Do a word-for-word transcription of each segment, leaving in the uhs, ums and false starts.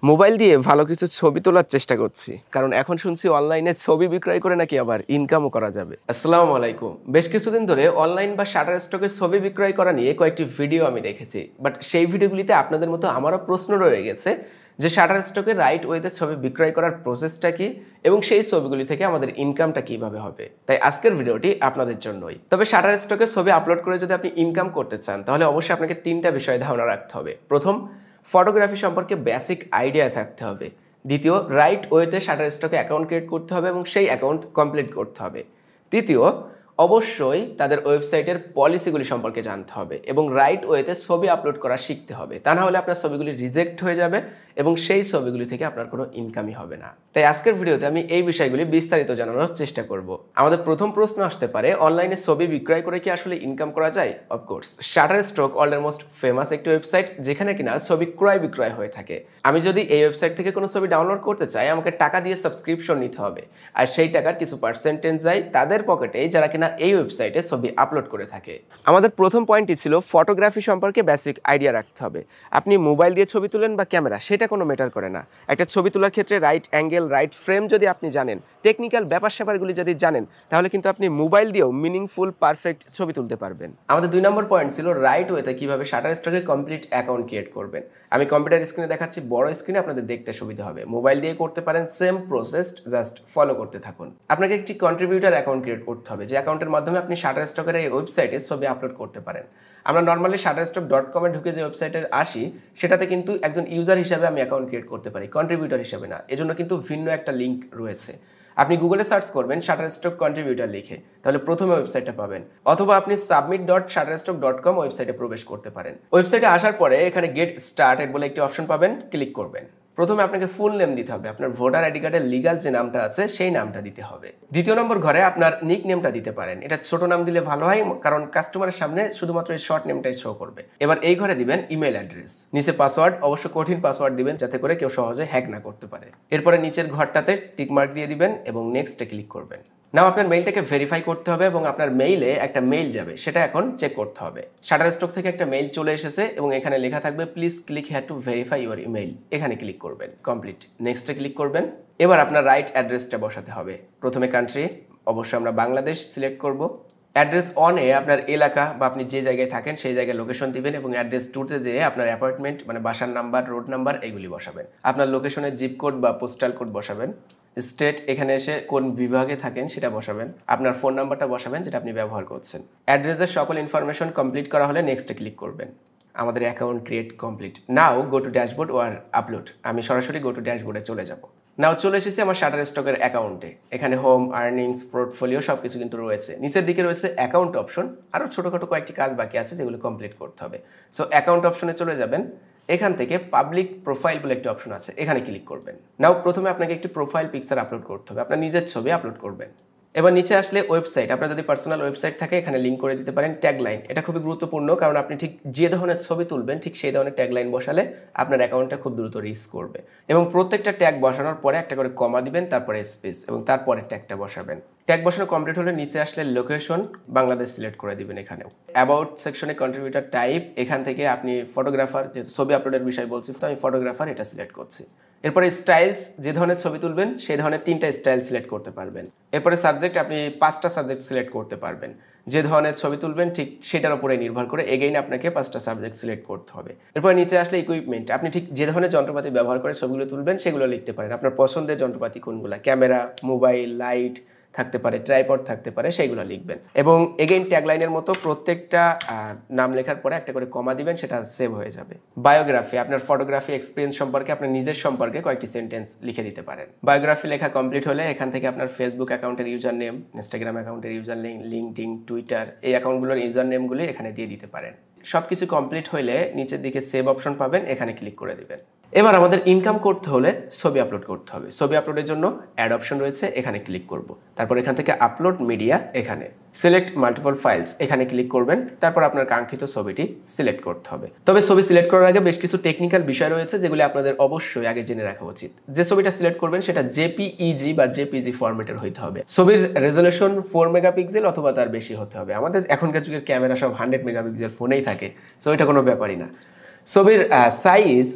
Mobile দিয়ে ভালো কিছু ছবি তোলার চেষ্টা করছি, কারণ এখন শুনছি অনলাইনে ছবি বিক্রয় করে নাকি আবার ইনকামও করা যাবে। আসসালামু আলাইকুম। বেশ কিছুদিন ধরে অনলাইন বা শাটার স্টকে ছবি বিক্রয় করা নিয়ে কয়েকটি ভিডিও আমি দেখেছি, বাট সেই ভিডিওগুলিতে আপনাদের মতো আমারও প্রশ্ন রয়ে গেছে যে শাটার স্টকে রাইট ওয়েতে ছবি বিক্রয় করার প্রসেসটা কি এবং সেই ছবিগুলি থেকে আমাদের ইনকামটা কিভাবে হবে। তাই আজকের ভিডিওটি আপনাদের জন্যই। তবে শাটার স্টকে ছবি আপলোড করে যদি আপনি ইনকাম করতে চান তাহলে অবশ্যই আপনাকে তিনটা বিষয়ে ধারণা রাখতে হবে। প্রথম, ফটোগ্রাফি সম্পর্কে বেসিক আইডিয়া থাকতে হবে। দ্বিতীয়, রাইট ওয়েতে শাটার স্টকে অ্যাকাউন্ট ক্রিয়েট করতে হবে এবং সেই অ্যাকাউন্ট কমপ্লিট করতে হবে। তৃতীয়, অবশ্যই তাদের ওয়েবসাইটের পলিসিগুলি সম্পর্কে জানতে হবে এবং রাইট ওয়েতে ছবি আপলোড করা শিখতে হবে। তা না হলে আপনার ছবিগুলি রিজেক্ট হয়ে যাবে এবং সেই ছবিগুলি থেকে আপনার কোনো ইনকামই হবে না। তাই আজকের ভিডিওতে আমি এই বিষয়গুলি বিস্তারিত জানানোর চেষ্টা করব। আমাদের প্রথম প্রশ্ন আসতে পারে, অনলাইনে ছবি বিক্রয় করে কি আসলে ইনকাম করা যায়? অফকোর্স, শাটার স্টক ওয়ার্ল্ডের মোস্ট ফেমাস একটি ওয়েবসাইট যেখানে কিনা ছবি ক্রয় বিক্রয় হয়ে থাকে। আমি যদি এই ওয়েবসাইট থেকে কোনো ছবি ডাউনলোড করতে চাই, আমাকে টাকা দিয়ে সাবস্ক্রিপশন নিতে হবে, আর সেই টাকার কিছু পার্সেন্টেজ যায় তাদের পকেটে যারা কিনা এই ওয়েবসাইটে ছবি আপলোড করে থাকে। আমাদের প্রথম পয়েন্টটি ছিল ফটোগ্রাফি সম্পর্কে বেসিক আইডিয়া রাখতে হবে। আপনি মোবাইল দিয়ে ছবি তুলেন বা ক্যামেরা, সেটা কোনো ম্যাটার করে না। একটা ছবি তোলার ক্ষেত্রে রাইট অ্যাঙ্গেল, রাইট ফ্রেম যদি আপনি জানেন, টেকনিক্যাল ব্যাপার স্যাপারগুলি যদি জানেন, তাহলে কিন্তু আপনি মোবাইল দিয়েও মিনিংফুল পারফেক্ট ছবি তুলতে পারবেন। আমাদের দুই নম্বর পয়েন্ট ছিল রাইট ওয়েতে কিভাবে শাটার স্টকে কমপ্লিট অ্যাকাউন্ট ক্রিয়েট করবেন। আমি কম্পিউটার স্ক্রিনে দেখাচ্ছি, বড় স্ক্রিনে আপনাদের দেখতে সুবিধা হবে। মোবাইল দিয়ে করতে পারেন, সেম প্রসেস, জাস্ট ফলো করতে থাকুন। আপনাকে একটি কন্ট্রিবিউটার অ্যাকাউন্ট ক্রিয়েট করতে হবে, যে অ্যাকাউন্টের মাধ্যমে আপনি শাটার স্টকের এই ওয়েবসাইটে ছবি আপলোড করতে পারেন। আমরা নর্মালি শাটার স্টক ডট কমে ঢুকে যে ওয়েবসাইটে আসি, সেটাতে কিন্তু একজন ইউজার হিসাবে আমি অ্যাকাউন্ট ক্রিয়েট করতে পারি, কন্ট্রিবিউটার হিসাবে না। এজন্য কিন্তু ভিন্ন একটা লিঙ্ক রয়েছে। আপনি গুগলে সার্চ করবেন শাটার স্টক কন্ট্রিবিউটার লিখে, তাহলে প্রথমে ওয়েবসাইটটা পাবেন। অথবা আপনি submit dot Shutterstock dot com ওয়েবসাইটে প্রবেশ করতে পারেন। ওয়েবসাইটে আসার পরে এখানে গেট স্টার্টেড বলে একটি অপশন পাবেন, ক্লিক করবেন। প্রথমে আপনাকে ফুল নেম দিতে হবে, আপনার ভোটার আইডি কার্ডের লিগাল যে নামটা আছে সেই নামটা দিতে হবে। দ্বিতীয় নম্বর ঘরে আপনার নিক নেমটা দিতে পারেন, এটা ছোট নাম দিলে ভালো হয়, কারণ কাস্টমারের সামনে শুধুমাত্র এই শর্ট নেমটাই শো করবে। এবার এই ঘরে দিবেন ইমেল অ্যাড্রেস, নিচে পাসওয়ার্ড, অবশ্য কঠিন পাসওয়ার্ড দিবেন যাতে করে কেউ সহজে হ্যাক না করতে পারে। এরপরে নিচের ঘরটাতে টিকমার্ক দিয়ে দিবেন এবং নেক্সটে ক্লিক করবেন। নাও আপনার মেইলটাকে ভেরিফাই করতে হবে এবং আপনার মেইলে একটা মেইল যাবে, সেটা এখন চেক করতে হবে। শাটার স্টক থেকে একটা মেইল চলে এসেছে এবং এখানে লেখা থাকবে please click here to verify your email. এখানে ক্লিক করবেন, কমপ্লিট। নেক্সটে ক্লিক করবেন। এবার আপনার রাইট অ্যাড্রেসটা বসাতে হবে। প্রথমে কান্ট্রি, অবশ্যই আমরা বাংলাদেশ সিলেক্ট করব। অ্যাড্রেস অনে আপনার এলাকা বা আপনি যে জায়গায় থাকেন সেই জায়গায় লোকেশন দিবেন এবং অ্যাড্রেস টুতে যেয়ে আপনার অ্যাপার্টমেন্ট মানে বাসার নাম্বার, রোড নাম্বার এগুলি বসাবেন। আপনার লোকেশনের জিপ কোড বা পোস্টাল কোড বসাবেন। স্টেট, এখানে এসে কোন বিভাগে থাকেন সেটা বসাবেন। আপনার ফোন নাম্বারটা বসাবেন যেটা আপনি ব্যবহার করছেন। অ্যাড্রেসের সকল ইনফরমেশন কমপ্লিট করা হলে নেক্সটে ক্লিক করবেন। আমাদের account create complete. Now go to dashboard or upload. আমি সরাসরি গো টু ড্যাশবোর্ডে চলে যাব। নাও চলে এসেছি আমার শাটার স্টকের অ্যাকাউন্টে। এখানে হোম, আর্নিংস, পোর্টফোলিও সব কিছু কিন্তু রয়েছে। নিচের দিকে রয়েছে অ্যাকাউন্ট অপশন, আরও ছোটোখাটো কয়েকটি কাজ বাকি আছে যেগুলো কমপ্লিট করতে হবে। সো অ্যাকাউন্ট অপশনে চলে যাবেন। এখান থেকে পাবলিক প্রোফাইল বলে একটি অপশন আছে, এখানে ক্লিক করবেন। নাও প্রথমে আপনাকে একটি প্রোফাইল পিকচার আপলোড করতে হবে, আপনার নিজের ছবি আপলোড করবেন। এবার নিচে আসলে ওয়েবসাইট, আপনার যদি পার্সোনাল ওয়েবসাইট থাকে এখানে লিঙ্ক করে দিতে পারেন। ট্যাগলাইন, এটা খুবই গুরুত্বপূর্ণ, কারণ আপনি ঠিক যে ধরনের ছবি তুলবেন ঠিক সেই ধরনের ট্যাগলাইন বসালে আপনার অ্যাকাউন্টটা খুব দ্রুত রিচ করবে। এবং প্রত্যেকটা ট্যাগ বসানোর পরে একটা করে কমা দিবেন, তারপরে স্পেস এবং তারপরে ট্যাগটা বসাবেন। ট্যাগ বসানো কমপ্লিট হলে নিচে আসলে লোকেশন বাংলাদেশ সিলেক্ট করে দিবেন। এখানেও অ্যাবাউট সেকশনে কন্ট্রিবিউটার টাইপ, এখান থেকে আপনি ফটোগ্রাফার, যেহেতু ছবি আপলোডের বিষয় বলছি তো আমি ফটোগ্রাফার এটা সিলেক্ট করছি। এরপরে স্টাইলস, যে ধরনের ছবি তুলবেন সেই ধরনের তিনটা স্টাইল সিলেক্ট করতে পারবেন। এরপরে সাবজেক্ট, আপনি পাঁচটা সাবজেক্ট সিলেক্ট করতে পারবেন। যে ধরনের ছবি তুলবেন ঠিক সেটার উপরে নির্ভর করে এগেইন আপনাকে পাঁচটা সাবজেক্ট সিলেক্ট করতে হবে। এরপরে নিচে আসলে ইকুইপমেন্ট, আপনি ঠিক যে ধরনের যন্ত্রপাতি ব্যবহার করে ছবিগুলো তুলবেন সেগুলো লিখতে পারেন। আপনার পছন্দের যন্ত্রপাতি কোনগুলো, ক্যামেরা, মোবাইল, লাইট থাকতে পারে, ট্রাইপড থাকতে পারে, সেইগুলো লিখবেন। এবং এগেইন ট্যাগলাইনের মতো প্রত্যেকটা নাম লেখার পরে একটা করে কমা দিবেন, সেটা সেভ হয়ে যাবে। বায়োগ্রাফি, আপনার ফটোগ্রাফি এক্সপিরিয়েন্স সম্পর্কে, আপনার নিজের সম্পর্কে কয়েকটি সেন্টেন্স লিখে দিতে পারেন। বায়োগ্রাফি লেখা কমপ্লিট হলে এখান থেকে আপনার ফেসবুক অ্যাকাউন্টের ইউজার নেম, ইনস্টাগ্রাম অ্যাকাউন্টের ইউজার নেম, লিঙ্কডইন, টুইটার এই অ্যাকাউন্টগুলোর ইউজার নেমগুলি এখানে দিয়ে দিতে পারেন। সব কিছু কমপ্লিট হলে নিচের দিকে সেভ অপশন পাবেন, এখানে ক্লিক করে দিবেন। এবার আমাদের ইনকাম করতে হলে ছবি আপলোড করতে হবে। ছবি আপলোডের জন্য অ্যাড অপশন রয়েছে, এখানে ক্লিক করব। তারপর এখান থেকে আপলোড মিডিয়া, এখানে সিলেক্ট মাল্টিপল ফাইলস, এখানে ক্লিক করবেন। তারপর আপনার কাঙ্ক্ষিত ছবিটি সিলেক্ট করতে হবে। তবে ছবি সিলেক্ট করার আগে বেশ কিছু টেকনিক্যাল বিষয় রয়েছে যেগুলি আপনাদের অবশ্যই আগে জেনে রাখা উচিত। যে ছবিটা সিলেক্ট করবেন সেটা জেপিইজি বা জেপিজি ফরম্যাটের হইতে হবে। ছবির রেজলিউশন ফোর মেগাপিক্সেল অথবা তার বেশি হতে হবে। আমাদের এখনকার যুগের ক্যামেরা সব হান্ড্রেড মেগাপিক্সেল ফোনেই থাকে, সো এটা কোনো ব্যাপারই না। ছবির সাইজ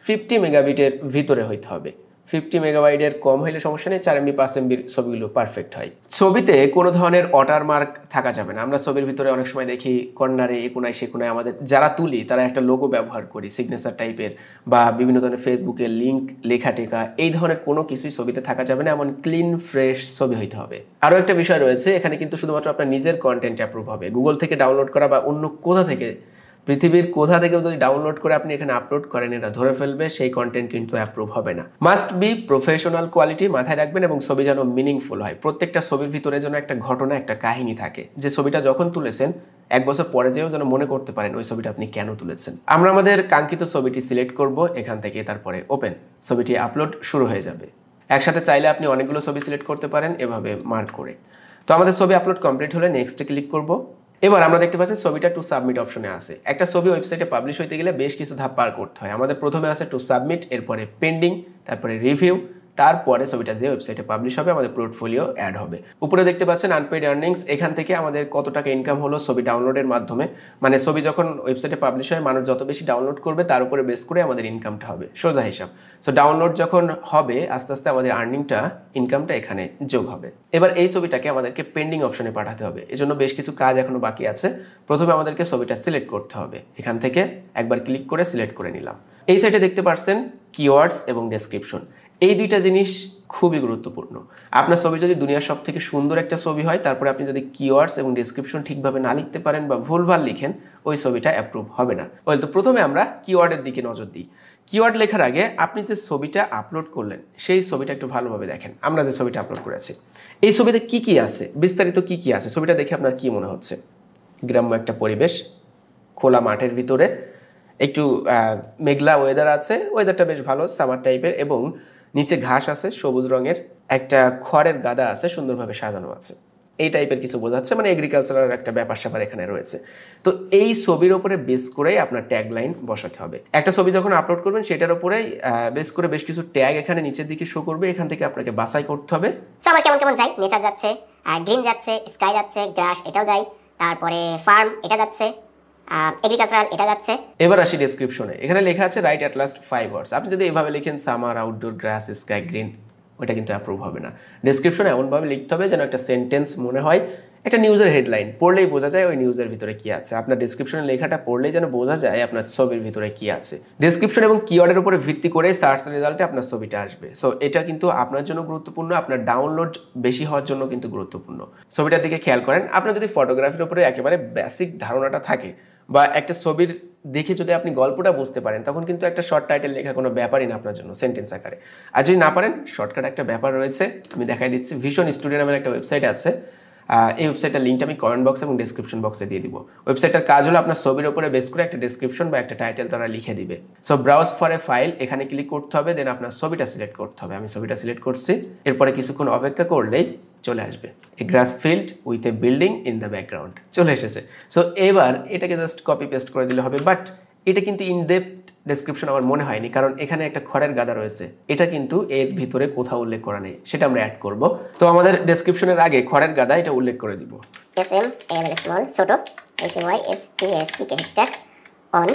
ফিফটি মেগাবিটের ভিতরে হইতে হবে। ফিফটি মেগাবাইটের কম হইলে সমস্যা নেই, চার এমবি পাঁচ এমবির ছবিগুলো পারফেক্ট হয়। ছবিতে কোনো ধরনের ওয়াটারমার্ক থাকা যাবে না। আমরা ছবির ভিতরে অনেক সময় দেখি কর্নারে এ কোনায় সে কোনায় আমাদের যারা তুলি তারা একটা লোগো ব্যবহার করি সিগনেচার টাইপের, বা বিভিন্ন ধরনের ফেসবুকে লিঙ্ক লেখা টেখা, এই ধরনের কোনো কিছুই ছবিতে থাকা যাবে না। এমন ক্লিন ফ্রেশ ছবি হইতে হবে। আরও একটা বিষয় রয়েছে, এখানে কিন্তু শুধুমাত্র আপনার নিজের কন্টেন্ট অ্যাপ্রুভ হবে। গুগল থেকে ডাউনলোড করা বা অন্য কোথা থেকে, পৃথিবীর কোথা থেকেও যদি ডাউনলোড করে আপনি এখানে আপলোড করেন, এটা ধরে ফেলবে, সেই কন্টেন্ট কিন্তু অ্যাপ্রুভ হবে না। মাস্ট বি প্রফেশনাল কোয়ালিটি মাথায় রাখবেন, এবং ছবি যেন মিনিংফুল হয়। প্রত্যেকটা ছবির ভিতরে যেন একটা ঘটনা, একটা কাহিনী থাকে, যে ছবিটা যখন তুলেছেন এক বছর পরে যেও যেন মনে করতে পারেন ওই ছবিটা আপনি কেন তুলেছেন। আমরা আমাদের কাঙ্ক্ষিত ছবিটি সিলেক্ট করব এখান থেকে, তারপরে ওপেন, ছবিটি আপলোড শুরু হয়ে যাবে। একসাথে চাইলে আপনি অনেকগুলো ছবি সিলেক্ট করতে পারেন এভাবে মার্ক করে। তো আমাদের ছবি আপলোড কমপ্লিট হলে নেক্সটে ক্লিক করব। এবার আমরা দেখতে পাচ্ছি ছবিটা টু সাবমিট অপশনে আছে। একটা ছবি ওয়েবসাইটে পাবলিশ হইতে গেলে বেশ কিছু ধাপ পার করতে হয়। আমাদের প্রথমে আছে টু সাবমিট, এরপরে পেন্ডিং, তারপরে রিভিউ, তারপরে ছবিটা যে ওয়েবসাইটে পাবলিশ হবে আমাদের পোর্টফোলিও অ্যাড হবে। উপরে দেখতে পাচ্ছেন আনপেইড আর্নিংস, এখান থেকে আমাদের কত টাকা ইনকাম হলো ছবি ডাউনলোডের মাধ্যমে। মানে ছবি যখন ওয়েবসাইটে পাবলিশ হয়, মানুষ যত বেশি ডাউনলোড করবে তার উপরে বেস করে আমাদের ইনকামটা হবে, সোজা হিসাব। সো ডাউনলোড যখন হবে আস্তে আস্তে আমাদের আর্নিংটা, ইনকামটা এখানে যোগ হবে। এবার এই ছবিটাকে আমাদেরকে পেন্ডিং অপশনে পাঠাতে হবে, এজন্য বেশ কিছু কাজ এখনো বাকি আছে। প্রথমে আমাদেরকে ছবিটা সিলেক্ট করতে হবে, এখান থেকে একবার ক্লিক করে সিলেক্ট করে নিলাম। এই সাইটে দেখতে পাচ্ছেন কিওয়ার্ডস এবং ডেসক্রিপশন, এই দুইটা জিনিস খুবই গুরুত্বপূর্ণ। আপনার ছবি যদি দুনিয়ার সব থেকে সুন্দর একটা ছবি হয়, তারপরে আপনি যদি কিওয়ার্ডস এবং ডেসক্রিপশন ঠিকভাবে না লিখতে পারেন বা ভুলভাল লিখেন, ওই ছবিটা অ্যাপ্রুভ হবে না। ওয়েল, তো প্রথমে আমরা কিওয়ার্ডের দিকে নজর দিই। কিওয়ার্ড লেখার আগে আপনি যে ছবিটা আপলোড করলেন সেই ছবিটা একটু ভালোভাবে দেখেন। আমরা যে ছবিটা আপলোড করেছি এই ছবিতে কি কি আছে, বিস্তারিত কি কি আছে, ছবিটা দেখে আপনার কি মনে হচ্ছে? গ্রাম্য একটা পরিবেশ, খোলা মাঠের ভিতরে, একটু মেঘলা ওয়েদার আছে, ওয়েদারটা বেশ ভালো সামার টাইপের, এবং নিচে ঘাস আছে সবুজ রঙের, একটা খড়ের গাদা আছে সুন্দরভাবে সাজানো আছে, এই টাইপের কিছু বোঝাচ্ছে। মানে এগ্রিকালচারাল একটা ব্যাপার স্যাপার এখানে রয়েছে। তো এই ছবির ওপরে বেস করেই আপনার ট্যাগ লাইন বসাতে হবে। একটা ছবি যখন আপলোড করবেন সেটার উপরেই বেস করে বেশ কিছু ট্যাগ এখানে নিচের দিকে শো করবে, এখান থেকে আপনাকে বাছাই করতে হবে। আমার কেমন কেমন যাই, নেচার যাচ্ছে, গ্রিন যাচ্ছে, স্কাই যাচ্ছে, গ্রাস এটাও যাই, তারপরে ফার্ম এটা যাচ্ছে, এগ্রিকালচারাল এটা যাচ্ছে। এবার আসি ডেসক্রিপশনে, এখানে লেখা আছে write at last five words. আপনি যদি এভাবে লিখেন summer, outdoor, grass, sky, green, ওইটা কিন্তু অ্যাপ্রুভ হবে না। ডেসক্রিপশনে এমনভাবে লিখতে হবে যেন একটা সেন্টেন্স মনে হয়, একটা নিউজের হেডলাইন পড়লেই বোঝা যায় ওই নিউজের ভিতরে কি আছে। আপনার ডেসক্রিপশনের লেখাটা পড়লেই যেন বোঝা যায় আপনার ছবির ভিতরে কি আছে। ডেসক্রিপশন এবং কিওয়ার্ডের উপরে ভিত্তি করে সার্চ রেজাল্টে আপনার ছবিটা আসবে। সো এটা কিন্তু আপনার জন্য গুরুত্বপূর্ণ, আপনার ডাউনলোড বেশি হওয়ার জন্য কিন্তু গুরুত্বপূর্ণ। ছবিটার দিকে খেয়াল করেন, আপনার যদি ফটোগ্রাফির উপরে একেবারে বেসিক ধারণাটা থাকে, বা একটা ছবির দেখে যদি আপনি গল্পটা বুঝতে পারেন, তখন কিন্তু একটা শর্ট টাইটেল লেখা কোনো ব্যাপারই না আপনার জন্য, সেন্টেন্স আকারে। আর যদি না পারেন, শর্টকাট একটা ব্যাপার রয়েছে, আমি দেখাই দিচ্ছি। ভিশন স্টুডিও নামের একটা ওয়েবসাইট আছে, এই ওয়েবসাইটের লিঙ্কটা আমি কমেন্ট বক্স এবং ডেসক্রিপশন বক্সে দিয়ে দিব। ওয়েবসাইটটার কাজ হলো আপনার ছবির উপরে বেস করে একটা ডেসক্রিপশন বা একটা টাইটেল তারা লিখে দিবে। So browse for a file, এখানে ক্লিক করতে হবে, দেন আপনার ছবিটা সিলেক্ট করতে হবে। আমি ছবিটা সিলেক্ট করছি, এরপরে কিছুক্ষণ অপেক্ষা করলেই চলে আসবে a grass field with a building in the background, চলে এসেছে। সো এবার এটাকে জাস্ট কপি পেস্ট করে দিলে হবে, বাট এটা কিন্তু ইন ডেপথ ডেসক্রিপশন আমার মনে হয়নি, কারণ এখানে একটা খড়ের গাদা রয়েছে, এটা কিন্তু এর ভিতরে কোথাও উল্লেখ করা নেই, সেটা আমরা অ্যাড করব। তো আমাদের ডেসক্রিপশনের আগে খড়ের গাদা এটা উল্লেখ করে দিব। এস এম এল স্মল ছোট S M Y S T S C K stack on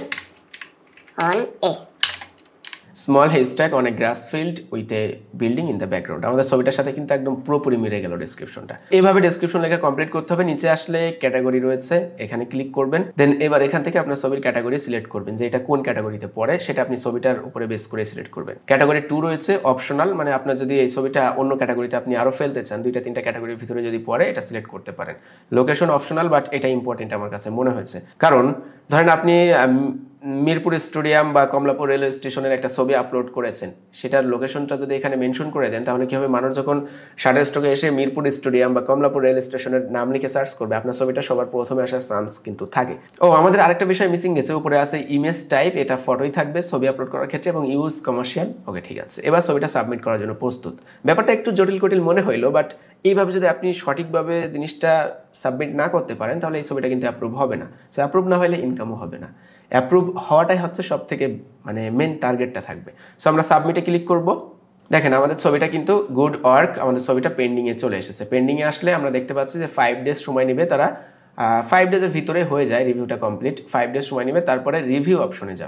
on a small hashtag on a grass field with a building in the background. আমাদের ছবিটার সাথে কিন্তু একদম পুরোপুরি মিলে গেল ডেসক্রিপশনটা। এইভাবে ডেসক্রিপশন লেখা কমপ্লিট করতে হবে। নিচে আসলে ক্যাটাগরি রয়েছে, এখানে ক্লিক করবেন, দেন এবার এখান থেকে আপনার ছবির ক্যাটাগরি সিলেক্ট করবেন, যে এটা কোন ক্যাটাগরিতে পড়ে সেটা আপনি ছবিটার উপরে বেস করে সিলেক্ট করবেন। ক্যাটাগরি টু রয়েছে অপশনাল, মানে আপনার যদি এই ছবিটা অন্য ক্যাটাগরিতে আপনি আরও ফেলতে চান, দুইটা তিনটা ক্যাটাগরির ভিতরে যদি পড়ে এটা সিলেক্ট করতে পারেন। লোকেশন অপশনাল, বাট এটা ইম্পর্টেন্ট আমার কাছে মনে হয়েছে, কারণ ধরেন আপনি মিরপুর স্টেডিয়াম বা কমলাপুর রেলওয়ে স্টেশনের একটা ছবি আপলোড করেছেন, সেটার লোকেশনটা যদি এখানে মেনশন করে দেন, তাহলে কি হবে, মানুষ যখন শাটার স্টকে এসে মিরপুর স্টেডিয়াম বা কমলাপুর রেল স্টেশনের নাম লিখে সার্চ করবে, আপনার ছবিটা সবার প্রথমে আসার চান্স কিন্তু থাকে। ও আমাদের আরেকটা বিষয় মিসিং গেছে, উপরে আছে ইমেজ টাইপ, এটা ফটোই থাকবে ছবি আপলোড করার ক্ষেত্রে, এবং ইউজ কমার্শিয়াল। ওকে, ঠিক আছে, এবার ছবিটা সাবমিট করার জন্য প্রস্তুত। ব্যাপারটা একটু জটিল কটিল মনে হইলো, বাট এইভাবে যদি আপনি সঠিকভাবে জিনিসটা সাবমিট না করতে পারেন, তাহলে এই ছবিটা কিন্তু অ্যাপ্রুভ হবে না। সো অ্যাপ্রুভ না হলে ইনকামও হবে না। অ্যাপ্রুভ হওয়াটাই হচ্ছে সব থেকে মানে মেন টার্গেটটা থাকবে। সো আমরা সাবমিটে ক্লিক করব। দেখেন আমাদের ছবিটা কিন্তু গুড ওয়ার্ক, আমাদের ছবিটা পেন্ডিংয়ে চলে এসেছে। পেন্ডিংয়ে আসলে আমরা দেখতে পাচ্ছি যে ফাইভ ডেজ সময় নেবে, তারা ফাইভ ডেজের ভিতরে হয়ে যায় রিভিউটা কমপ্লিট। ফাইভ ডেজ সময় নেবে, তারপরে রিভিউ অপশনে যাবে।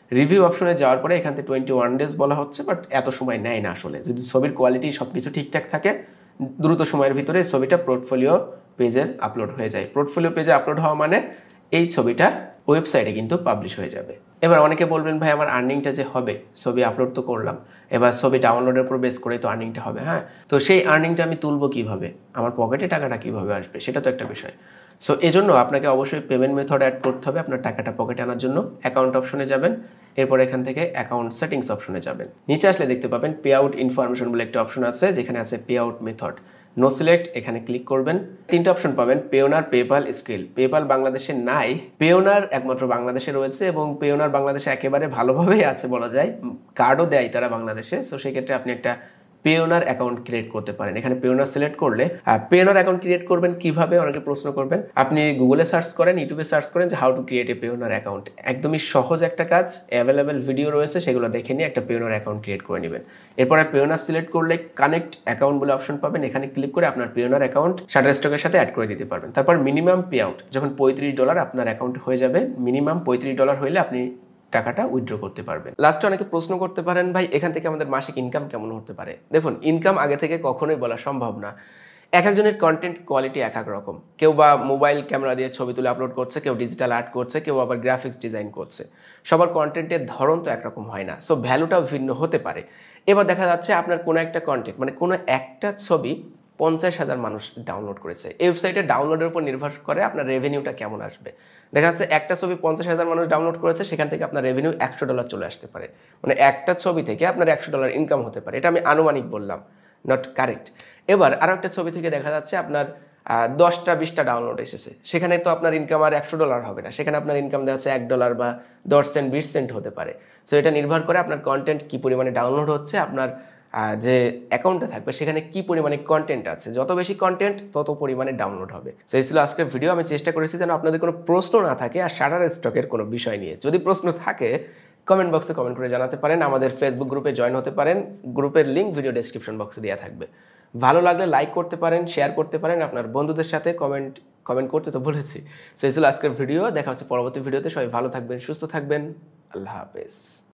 রিভিউ অপশনে যাওয়ার পরে এখান থেকে টোয়েন্টি ওয়ান ডেজ বলা হচ্ছে, বাট এত সময় নেয় না আসলে। যদি ছবির কোয়ালিটি সব কিছু ঠিকঠাক থাকে দ্রুত সময়ের ভিতরে ছবিটা পোর্টফোলিও পেজে আপলোড হয়ে যায়। পোর্টফোলিও পেজে আপলোড হওয়া মানে এই ছবিটা ওয়েবসাইটে কিন্তু পাবলিশ হয়ে যাবে। এবার অনেকে বলবেন ভাই আমার আর্নিংটা যে হবে, ছবি আপলোড তো করলাম, এবার ছবি ডাউনলোডের উপর বেস করেই তো আর্নিংটা হবে। হ্যাঁ, তো সেই আর্নিংটা আমি তুলবো কীভাবে, আমার পকেটে টাকাটা কীভাবে আসবে, সেটা তো একটা বিষয়। সো এজন্য আপনাকে অবশ্যই পেমেন্ট মেথড অ্যাড করতে হবে। আপনার টাকাটা পকেটে আনার জন্য অ্যাকাউন্ট অপশনে যাবেন, এরপর এখান থেকে অ্যাকাউন্ট সেটিংস অপশনে যাবেন। নিচে আসলে দেখতে পাবেন পে আউট ইনফরমেশন বলে একটা অপশন আছে, যেখানে আছে pay out method. No select, এখানে ক্লিক করবেন। তিনটা অপশন পাবেন, পেওনার, পেপাল, স্ক্রিল। পেপাল বাংলাদেশে নাই, পেওনার একমাত্র বাংলাদেশে রয়েছে এবং পেওনার বাংলাদেশে একেবারে ভালোভাবেই আছে বলা যায়, কার্ডও দেয় তারা বাংলাদেশে। সো সেক্ষেত্রে আপনি একটা পেওনার অ্যাকাউন্ট ক্রিয়েট করতে পারেন। এখানে পেওনার সিলেক্ট করলে আর পেওনার অ্যাকাউন্ট ক্রিয়েট করবেন কিভাবে অনেকে প্রশ্ন করবেন। আপনি গুগলে সার্চ করেন, ইউটিউবে সার্চ করেন যে how to create a Payoneer account. একদমই সহজ একটা কাজ, অ্যাভেলেবেল ভিডিও রয়েছে, সেগুলো দেখে নিয়ে একটা পেওনার অ্যাকাউন্ট ক্রিয়েট করে নেবেন। এরপরে পেওনার সিলেক্ট করলে কানেক্ট অ্যাকাউন্ট বলে অপশন পাবেন, এখানে ক্লিক করে আপনার পেওনার অ্যাকাউন্ট শাটারস্টকের সাথে অ্যাড করে দিতে পারবেন। তারপর মিনিমাম পে আউট যখন পঁয়ত্রিশ ডলার আপনার অ্যাকাউন্ট হয়ে যাবে, মিনিমাম পঁয়ত্রিশ ডলার হইলে আপনি টাকাটা উইথড্র করতে পারবেন। লাস্টে অনেকে প্রশ্ন করতে পারেন ভাই এখান থেকে আমাদের মাসিক ইনকাম কেমন হতে পারে। দেখুন, ইনকাম আগে থেকে কখনোই বলা সম্ভব না। এক একজনের কন্টেন্ট কোয়ালিটি এক এক রকম। কেউ বা মোবাইল ক্যামেরা দিয়ে ছবি তুলে আপলোড করছে, কেউ ডিজিটাল আর্ট করছে, কেউ আবার গ্রাফিক্স ডিজাইন করছে। সবার কন্টেন্টের ধরন তো একরকম হয় না, সো ভ্যালুটাও ভিন্ন হতে পারে। এবার দেখা যাচ্ছে আপনার কোনো একটা কন্টেন্ট মানে কোনো একটা ছবি পঞ্চাশ হাজার মানুষ ডাউনলোড করেছে, এই ওয়েবসাইটে ডাউনলোডের উপর নির্ভর করে আপনার রেভিনিউটা কেমন আসবে। দেখা যাচ্ছে একটা ছবি পঞ্চাশ হাজার মানুষ ডাউনলোড করেছে, সেখান থেকে আপনার রেভিনিউ একশো ডলার চলে আসতে পারে। মানে একটা ছবি থেকে আপনার একশো ডলার ইনকাম হতে পারে। এটা আমি আনুমানিক বললাম, নট কারেক্ট। এবার আরও একটা ছবি থেকে দেখা যাচ্ছে আপনার দশটা বিশটা ডাউনলোড এসেছে, সেখানে তো আপনার ইনকাম আর একশো ডলার হবে না, সেখানে আপনার ইনকাম দেখা যাচ্ছে এক ডলার বা দশ সেন্ট বিশ সেন্ট হতে পারে। সো এটা নির্ভর করে আপনার কন্টেন্ট কী পরিমাণে ডাউনলোড হচ্ছে, আপনার যে অ্যাকাউন্টে থাকবে সেখানে কি পরিমাণে কন্টেন্ট আছে। যত বেশি কন্টেন্ট তত পরিমাণে ডাউনলোড হবে। সেই ছিল আজকের ভিডিও। আমি চেষ্টা করেছি যেন আপনাদের কোনো প্রশ্ন না থাকে আর শাটার স্টকের কোনো বিষয় নিয়ে। যদি প্রশ্ন থাকে কমেন্ট বক্সে কমেন্ট করে জানাতে পারেন, আমাদের ফেসবুক গ্রুপে জয়েন হতে পারেন, গ্রুপের লিঙ্ক ভিডিও ডেসক্রিপশন বক্সে দেওয়া থাকবে। ভালো লাগলে লাইক করতে পারেন, শেয়ার করতে পারেন আপনার বন্ধুদের সাথে, কমেন্ট কমেন্ট করতে তো বলেছি। সেই ছিল আজকের ভিডিও। দেখা হচ্ছে পরবর্তী ভিডিওতে। সবাই ভালো থাকবেন, সুস্থ থাকবেন। আল্লাহ হাফেজ।